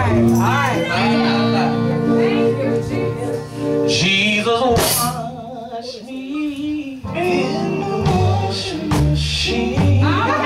Jesus washed me in the washing machine.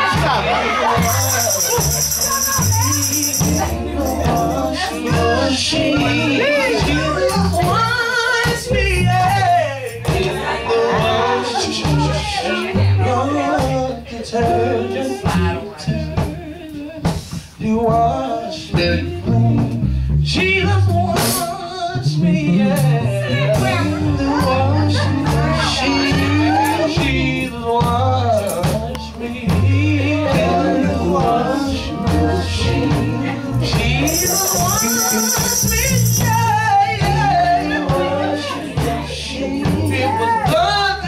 You wash me clean. Jesus washed me, yeah. The washing machine. Jesus washed me in the washing machine. Jesus washed me, yeah. The washing machine. It was blood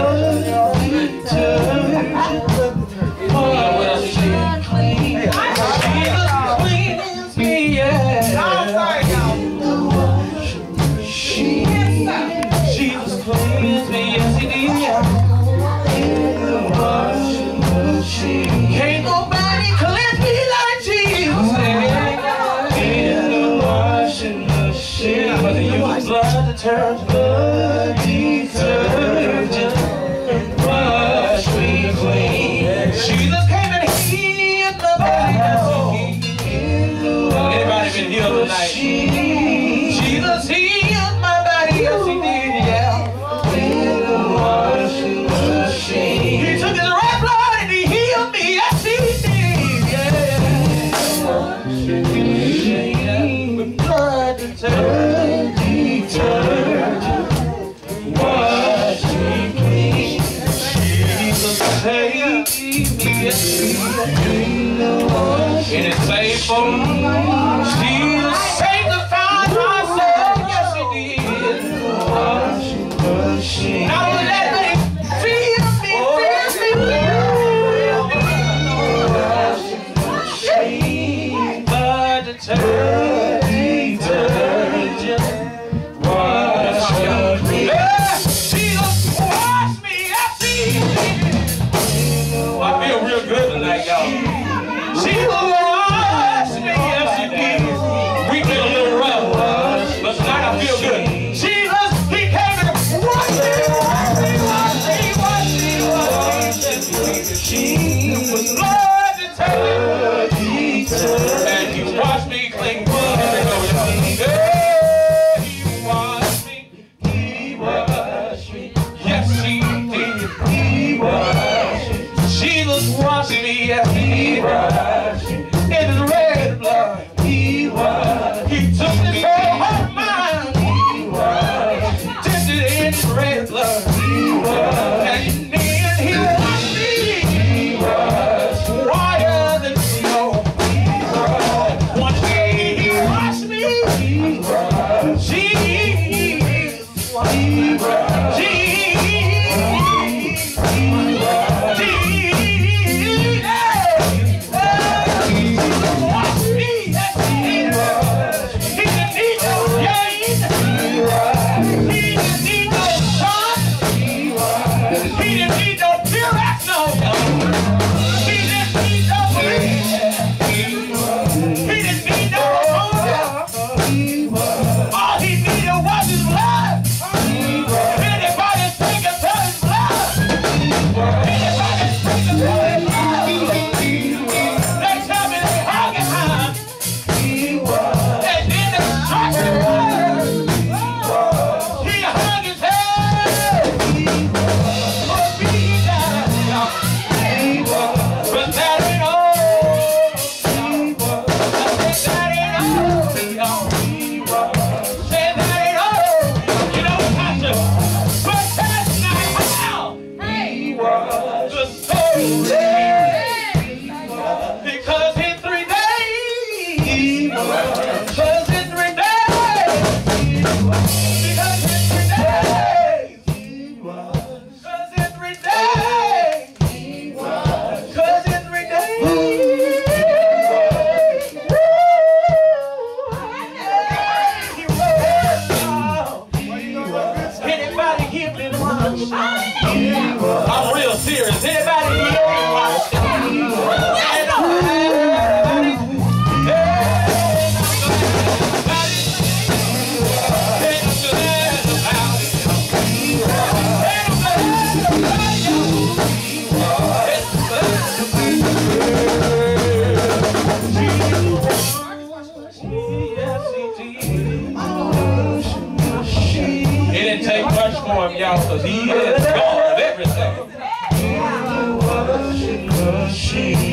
detergent. Can't nobody cleanse me like Jesus. In the washing machine, but you blood detergent, wash me clean. Jesus came and healed my body. Anybody been healed tonight? Jesus healed my body, yes he did, yeah. In the washing machine, he took his red blood and he healed me, yes he did, yeah. Washing machine, with blood detergent, wash me clean. Jesus saved me, yes he did. And it's faithful, Jesus sanctified my soul, yes he did. Washing machine. Now let me feel me, blood detergent, wash me. Jesus wash me, yes he did. I feel real good tonight, y'all. Jesus wash me, yes he did. We get a little rough, but tonight I feel good. Jesus, he came and washed me. It was blood detergent, and he washed me clean. Yeah, he washed me, yes he did. He washed me. Jesus washed me, yes he washed me. In his red blood, he washed. He took this whole heart of mine, he washed. Dipped it in his red blood, he washed. And then he washed me, he washed. Whiter than snow, he washed. One day he washed me, he washed. Jesus, he washed. I'm real serious. Anybody here? for him, y'all, because he is God of everything. She